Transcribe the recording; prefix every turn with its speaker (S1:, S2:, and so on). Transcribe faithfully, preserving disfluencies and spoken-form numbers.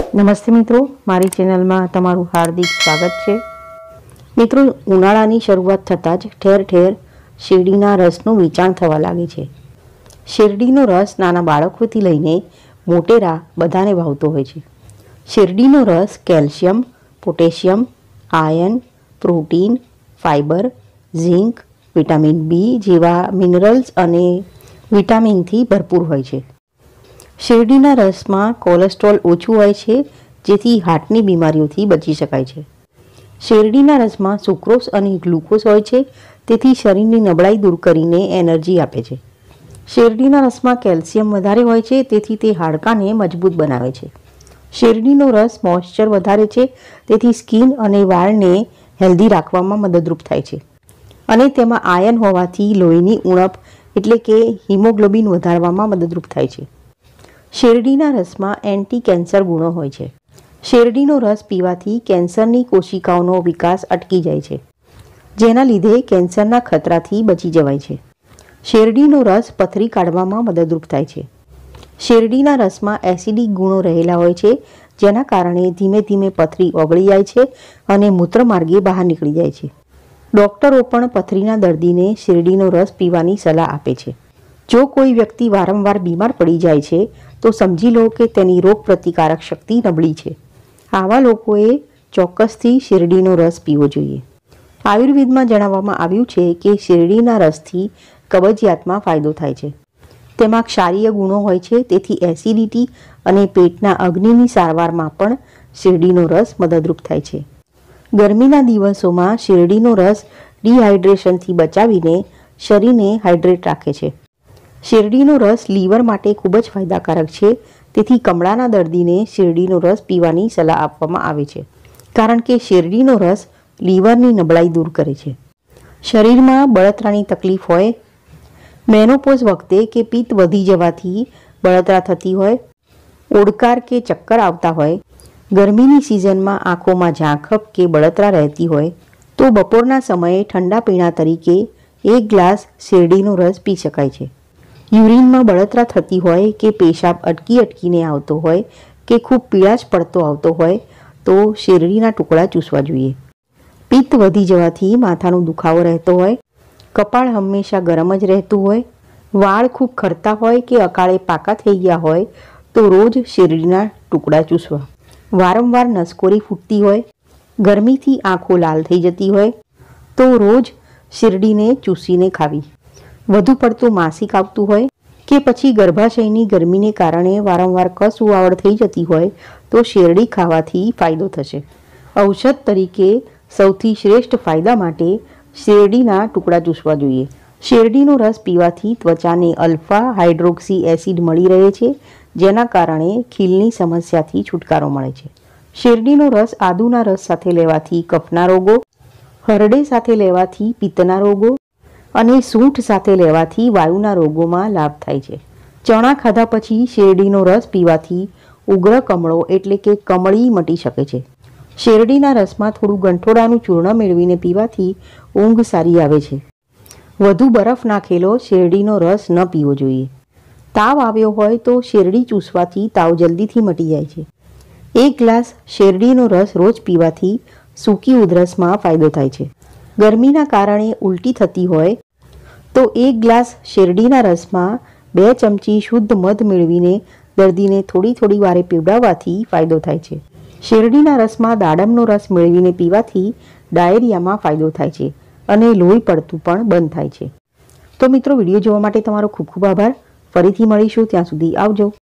S1: નમસ્તે મિત્રો, મારી ચેનલમાં તમારું હાર્દિક સ્વાગત છે। મિત્રો, ઉનાળાની શરૂઆત થતાં જ ઠેર ઠેર શેરડીના રસનું વેચાણ થવા લાગે છે। શેરડીનો રસ નાના બાળકોથી લઈને મોટેરા બધાને ભાવતો હોય છે। શેરડીનો રસ calcium, potassium, iron, protein, fibre, zinc, vitamin B જેવા મિનરલ્સ અને વિટામિનથી ભરપૂર હોય છે। શેરડીના રસમાં કોલેસ્ટ્રોલ ઓછું હોય છે, જેથી હાર્ટની બીમારીઓથી બચી શકાય છે। શેરડીના રસમાં સુક્રોઝ અને ગ્લુકોઝ હોય છે, તેથી શરીરની નબળાઈ દૂર કરીને એનર્જી આપે છે। શેરડીના રસમાં કેલ્શિયમ વધારે હોય છે, તેથી તે હાડકાને મજબૂત બનાવે છે। શેરડીનો રસ મોઇશ્ચર વધારે છે, તેથી સ્કિન અને વાળને હેલ્ધી રાખવામાં મદદરૂપ થાય છે અને તેમાં આયર્ન હોવાથી લોહીની ઉણપ એટલે કે હિમોગ્લોબિન વધારવામાં મદદરૂપ થાય છે। શેરડીના રસમાં એન્ટી કેન્સર ગુણો હોય છે। શેરડીનો રસ પીવાથી કેન્સરની કોશિકાઓનો વિકાસ અટકી જાય છે, જેના લીધે કેન્સરના ખતરાથી બચી જવાય છે। શેરડીનો રસ પથરી કાઢવામાં મદદરૂપ થાય છે। શેરડીના રસમાં એસિડિક ગુણો રહેલા હોય છે, જેના કારણે ધીમે ધીમે પથરી ઓગળી જાય છે અને મૂત્રમાર્ગે બહાર નીકળી જાય છે। ડૉક્ટરો પણ પથરીના દર્દીને શેરડીનો રસ પીવાની સલાહ આપે છે। જો કોઈ વ્યક્તિ વારંવાર બીમાર પડી જાય છે, તો સમજી લો કે તેની રોગ પ્રતિકારક શક્તિ નબળી છે। આવા લોકોએ ચોક્કસથી શેરડીનો રસ પીવો જોઈએ। આયુર્વેદમાં જણાવવામાં આવ્યું છે કે શેરડીના રસથી કબજિયાતમાં ફાયદો થાય છે। તેમાં ક્ષારીય ગુણો હોય છે, તેથી એસિડિટી અને પેટના અગ્નિની સારવારમાં પણ શેરડીનો રસ મદદરૂપ થાય છે। ગરમીના દિવસોમાં શેરડીનો રસ ડિહાઇડ્રેશનથી બચાવીને શરીરને હાઇડ્રેટ રાખે છે। શેરડીનો રસ લીવર માટે ખૂબ જ ફાયદાકારક છે, તેથી કમળાના દર્દીને શેરડીનો રસ પીવાની સલાહ આપવામાં આવે છે, કારણ કે શેરડીનો રસ લીવરની નબળાઈ દૂર કરે છે। શરીરમાં બળતરાની તકલીફ હોય, મેનોપોઝ વખતે કે પિત્ત વધી જવાથી બળતરા થતી હોય, ઓડકાર કે ચક્કર આવતા હોય, ગરમીની સિઝનમાં આંખોમાં ઝાંખપ કે બળતરા રહેતી હોય, તો બપોરના સમયે ઠંડા પીણા તરીકે એક ગ્લાસ શેરડીનો રસ પી શકાય છે। યુરિનમાં બળતરા થતી હોય કે પેશાબ અટકી અટકીને આવતો હોય કે ખૂબ પીળાશ પડતો આવતો હોય, તો શેરડીના ટુકડા ચૂસવા જોઈએ। પિત્ત વધી જવાથી માથાનો દુખાવો રહેતો હોય, કપાળ હંમેશા ગરમ જ રહેતું હોય, વાળ ખૂબ ખરતા હોય કે અકાળે પાકા થઈ ગયા હોય, તો રોજ શેરડીના ટુકડા ચૂસવા। વારંવાર નસકોરી ફૂટતી હોય, ગરમીથી આંખો લાલ થઈ જતી હોય, તો રોજ શેરડીને ચૂસીને ખાવી। વધુ પડતું માસિક આવતું હોય કે પછી ગર્ભાશયની ગરમીને કારણે વારંવાર કસ ઉવાવડ થઈ જતી હોય, તો શેરડી ખાવાથી ફાયદો થશે। ઔષધ તરીકે સૌથી શ્રેષ્ઠ ફાયદા માટે શેરડીના ટુકડા ચૂસવા જોઈએ। શેરડીનો રસ પીવાથી ત્વચાને અલ્ફા હાઇડ્રોક્સી એસિડ મળી રહે છે, જેના કારણે ખીલની સમસ્યાથી છુટકારો મળે છે। શેરડીનો રસ આદુના રસ સાથે લેવાથી કફના રોગો, હરડે સાથે લેવાથી પિત્તના રોગો અને સૂંઠ સાથે લેવાથી વાયુના રોગોમાં લાભ થાય છે। ચણા ખાધા પછી શેરડીનો રસ પીવાથી ઉગ્ર કમળો એટલે કે કમળી મટી શકે છે। શેરડીના રસમાં થોડું ગંઠોડાનું ચૂર્ણ મેળવીને પીવાથી ઊંઘ સારી આવે છે। વધુ બરફ નાખેલો શેરડીનો રસ ન પીવો જોઈએ। તાવ આવ્યો હોય તો શેરડી ચૂસવાથી તાવ જલ્દીથી મટી જાય છે। એક ગ્લાસ શેરડીનો રસ રોજ પીવાથી સૂકી ઉધરસમાં ફાયદો થાય છે। ગરમીના કારણે ઉલટી થતી હોય તો એક ગ્લાસ શેરડીના રસમાં બે ચમચી શુદ્ધ મધ મેળવીને દર્દીને થોડી થોડી વારે પીવડાવવાથી ફાયદો થાય છે। શેરડીના રસમાં દાડમનો રસ મેળવીને પીવાથી ડાયેરિયામાં ફાયદો થાય છે અને લોહી પડતું પણ બંધ થાય છે। તો મિત્રો, વિડીયો જોવા માટે તમારો ખૂબ ખૂબ આભાર। ફરીથી મળીશું, ત્યાં સુધી આવજો।